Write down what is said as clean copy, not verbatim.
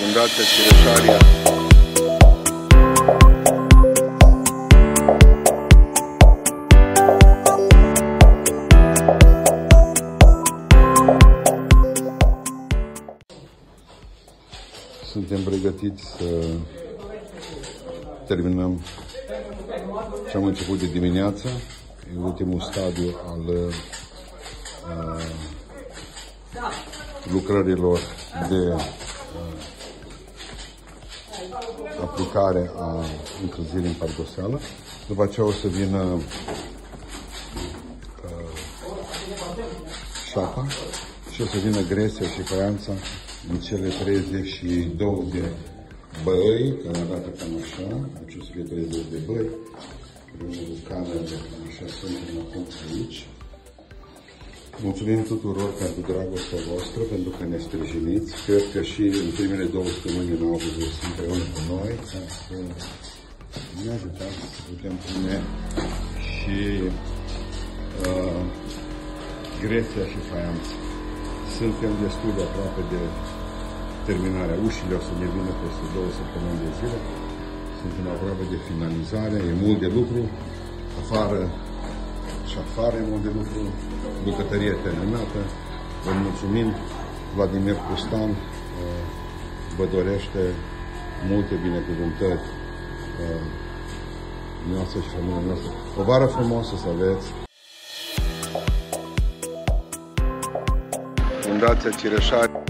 Fundația Cireșaria. Suntem pregătiți să terminăm ce am început de dimineață. E ultimul stadiu al lucrărilor de aplicare a încălzirii în pardoseală. După aceea o să vină șapa și o să vină gresia și faianța în cele 32 de băi, care arată cam așa. Deci o să fie 30 de băi. Cu camerele, așa suntem acum aici. Mulțumim tuturor pentru dragostea voastră, pentru că ne sprijiniți. Cred că și în primele 2 săptămâni în august împreună cu noi, ca să ne ajutați să putem pune și gresia și faianța. Suntem destul de aproape de terminarea. Ușile o să ne vină peste 2 săptămâni de zile. Suntem aproape de finalizare, e mult de lucru, afară și afară e mult de lucru, bucătărie terminată. Vă mulțumim, Vladimir Pustan vă dorește multe binecuvântări noastră și familia noastră. O vară frumoasă să aveți! Fundația Cireșaria.